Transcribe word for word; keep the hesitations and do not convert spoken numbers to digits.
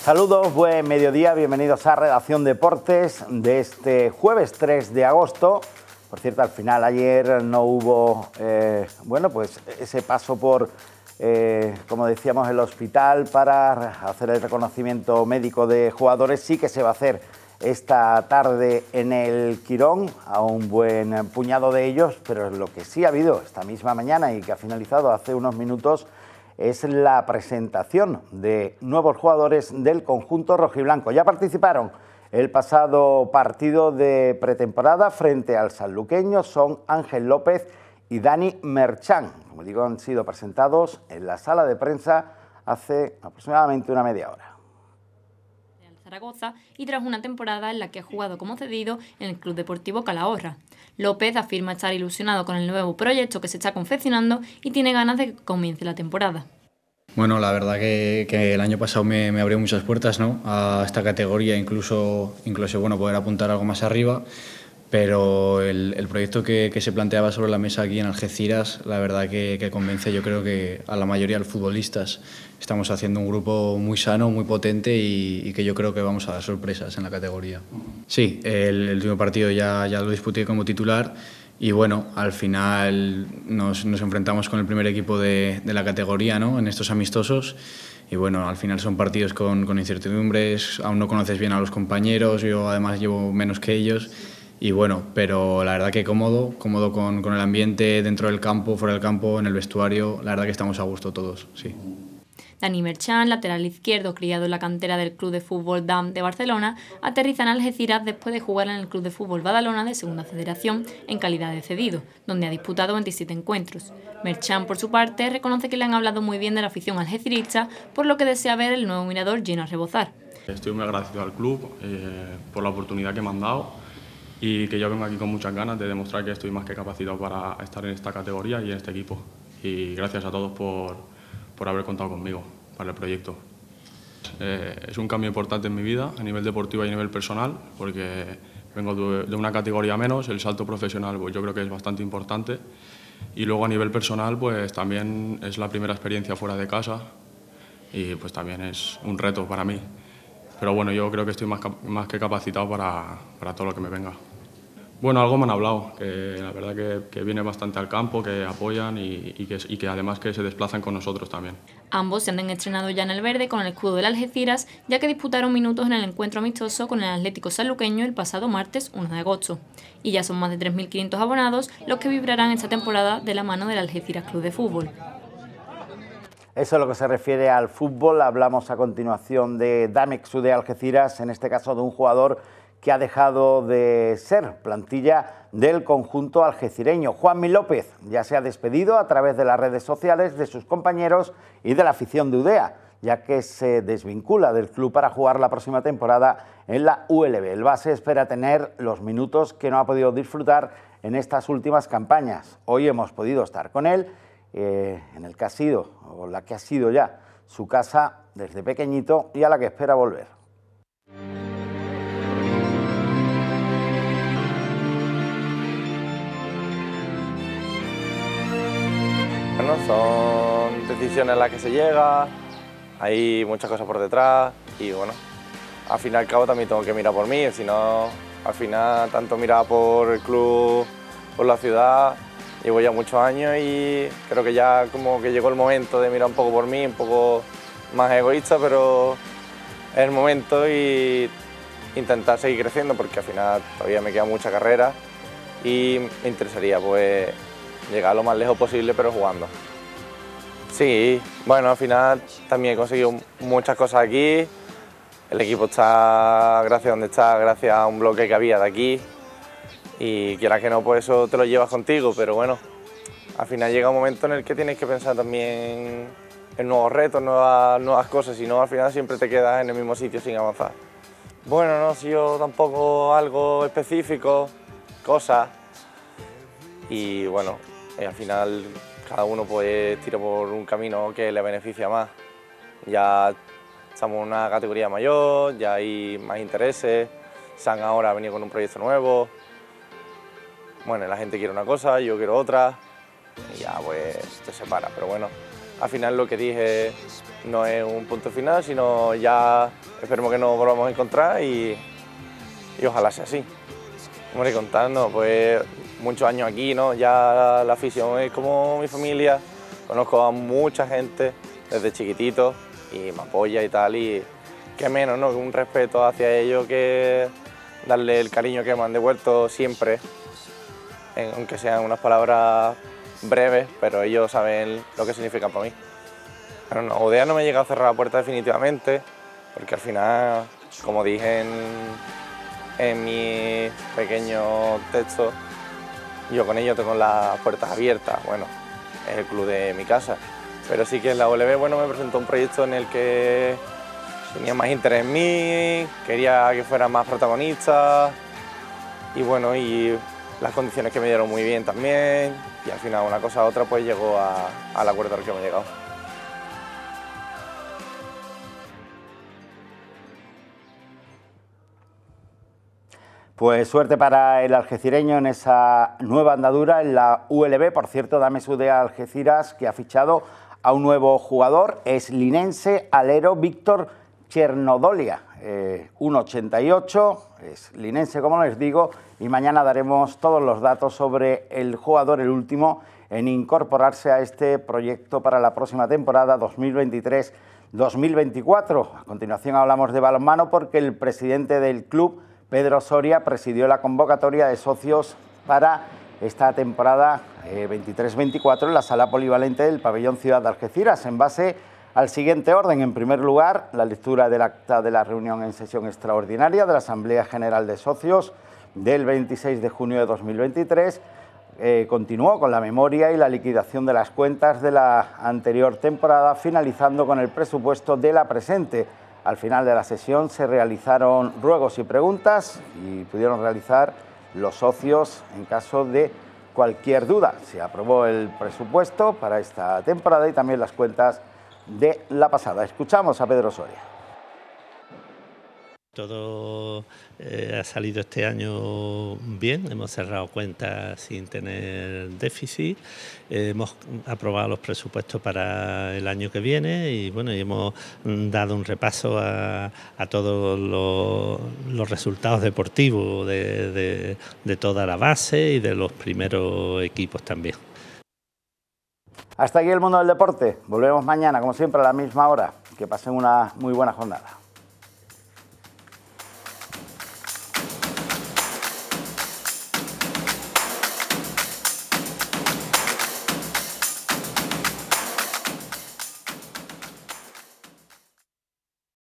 Saludos, buen mediodía, bienvenidos a Redacción Deportes de este jueves tres de agosto. Por cierto, al final ayer no hubo, eh, bueno, pues ese paso por, eh, como decíamos, el hospital para hacer el reconocimiento médico de jugadores. Sí que se va a hacer esta tarde en el Quirón, a un buen puñado de ellos, pero lo que sí ha habido esta misma mañana y que ha finalizado hace unos minutos es la presentación de nuevos jugadores del conjunto rojiblanco. Ya participaron el pasado partido de pretemporada frente al sanluqueño, son Ángel López y Dani Merchán. Como digo, han sido presentados en la sala de prensa hace aproximadamente una media hora. Zaragoza y tras una temporada en la que ha jugado como cedido en el Club Deportivo Calahorra. López afirma estar ilusionado con el nuevo proyecto que se está confeccionando y tiene ganas de que comience la temporada. Bueno, la verdad que, que el año pasado me, me abrió muchas puertas, ¿no?, a esta categoría, incluso, incluso bueno, poder apuntar algo más arriba, pero el, el proyecto que, que se planteaba sobre la mesa aquí en Algeciras, la verdad que, que convence, yo creo que a la mayoría de los futbolistas. Estamos haciendo un grupo muy sano, muy potente y, y que yo creo que vamos a dar sorpresas en la categoría. Sí, el, el último partido ya, ya lo disputé como titular y bueno, al final nos, nos enfrentamos con el primer equipo de, de la categoría, ¿no?, en estos amistosos. Y bueno, al final son partidos con, con incertidumbres, aún no conoces bien a los compañeros, yo además llevo menos que ellos. Y bueno, pero la verdad que cómodo, cómodo con, con el ambiente dentro del campo, fuera del campo, en el vestuario, la verdad que estamos a gusto todos, sí. Dani Merchán, lateral izquierdo, criado en la cantera del Club de Fútbol D A M de Barcelona, aterriza en Algeciras después de jugar en el Club de Fútbol Badalona de Segunda Federación en calidad de cedido, donde ha disputado veintisiete encuentros. Merchán, por su parte, reconoce que le han hablado muy bien de la afición algecirista, por lo que desea ver el nuevo Mirador lleno a rebosar. Estoy muy agradecido al club eh, por la oportunidad que me han dado y que yo vengo aquí con muchas ganas de demostrar que estoy más que capacitado para estar en esta categoría y en este equipo. Y gracias a todos por por haber contado conmigo para el proyecto. Eh, es un cambio importante en mi vida, a nivel deportivo y a nivel personal, porque vengo de, de una categoría menos, el salto profesional pues yo creo que es bastante importante, y luego a nivel personal pues también es la primera experiencia fuera de casa y pues también es un reto para mí. Pero bueno, yo creo que estoy más, más que capacitado para, para todo lo que me venga. Bueno, algo me han hablado, que la verdad que, que viene bastante al campo, que apoyan y, y, que, y que además que se desplazan con nosotros también. Ambos se han estrenado ya en el verde con el escudo del Algeciras, ya que disputaron minutos en el encuentro amistoso con el Atlético Sanluqueño el pasado martes uno de agosto. Y ya son más de tres mil quinientos abonados los que vibrarán esta temporada de la mano del Algeciras Club de Fútbol. Eso es lo que se refiere al fútbol. Hablamos a continuación de Damexu de Algeciras, en este caso de un jugador que ha dejado de ser plantilla del conjunto algecireño. Juanmi López ya se ha despedido a través de las redes sociales de sus compañeros y de la afición de Udea, ya que se desvincula del club para jugar la próxima temporada en la U L B. El base espera tener los minutos que no ha podido disfrutar en estas últimas campañas. Hoy hemos podido estar con él eh, en el que ha sido, o la que ha sido ya, su casa desde pequeñito y a la que espera volver. Bueno, son decisiones a las que se llega, hay muchas cosas por detrás y bueno, al fin y al cabo también tengo que mirar por mí, si no, al final tanto mirar por el club, por la ciudad, llevo ya muchos años y creo que ya como que llegó el momento de mirar un poco por mí, un poco más egoísta, pero es el momento y intentar seguir creciendo porque al final todavía me queda mucha carrera y me interesaría pues llegar lo más lejos posible, pero jugando. Sí, bueno, al final también he conseguido muchas cosas aquí. El equipo está, gracias a donde está, gracias a un bloque que había de aquí. Y quieras que no, pues eso te lo llevas contigo, pero bueno, al final llega un momento en el que tienes que pensar también en nuevos retos, nuevas, nuevas cosas, si no, al final siempre te quedas en el mismo sitio sin avanzar. Bueno, no he sido tampoco algo específico, cosas. Y bueno, y al final cada uno pues tira por un camino que le beneficia más. Ya estamos en una categoría mayor, ya hay más intereses, San ahora ha venido con un proyecto nuevo. Bueno, la gente quiere una cosa, yo quiero otra, y ya pues te separa, pero bueno, al final lo que dije no es un punto final, sino ya esperemos que nos volvamos a encontrar y, y ojalá sea así. Hombre, contando, pues muchos años aquí, ¿no? Ya la afición es como mi familia, conozco a mucha gente desde chiquitito y me apoya y tal, y qué menos, ¿no? Un respeto hacia ellos que darle el cariño que me han devuelto siempre, aunque sean unas palabras breves, pero ellos saben lo que significan para mí. Pero no, Udea no me llega a cerrar la puerta definitivamente, porque al final, como dije en, en mi pequeño texto, yo con ellos tengo las puertas abiertas, bueno, es el club de mi casa. Pero sí que en la U L B, bueno, me presentó un proyecto en el que tenía más interés en mí, quería que fuera más protagonista y bueno, y las condiciones que me dieron muy bien también, y al final una cosa a otra pues llegó a, al acuerdo al que hemos llegado. Pues suerte para el algecireño en esa nueva andadura en la U L B. Por cierto, Dames U D A Algeciras, que ha fichado a un nuevo jugador, es linense, alero Víctor Chernodolia, eh, uno ochenta y ocho, es linense como les digo, y mañana daremos todos los datos sobre el jugador, el último en incorporarse a este proyecto para la próxima temporada dos mil veintitrés dos mil veinticuatro. A continuación hablamos de balonmano porque el presidente del club, Pedro Soria, presidió la convocatoria de socios para esta temporada eh, veintitrés veinticuatro en la sala polivalente del pabellón Ciudad de Algeciras, en base al siguiente orden. En primer lugar, la lectura del acta de la reunión en sesión extraordinaria de la Asamblea General de Socios del veintiséis de junio de dos mil veintitrés. Eh, continuó con la memoria y la liquidación de las cuentas de la anterior temporada, finalizando con el presupuesto de la presente. Al final de la sesión se realizaron ruegos y preguntas y pudieron realizar los socios en caso de cualquier duda. Se aprobó el presupuesto para esta temporada y también las cuentas de la pasada. Escuchamos a Pedro Soria. Todo eh, ha salido este año bien, hemos cerrado cuentas sin tener déficit, eh, hemos aprobado los presupuestos para el año que viene y bueno, y hemos dado un repaso a, a todos los, los resultados deportivos de, de, de toda la base y de los primeros equipos también. Hasta aquí el mundo del deporte. Volvemos mañana, como siempre, a la misma hora. Que pasen una muy buena jornada.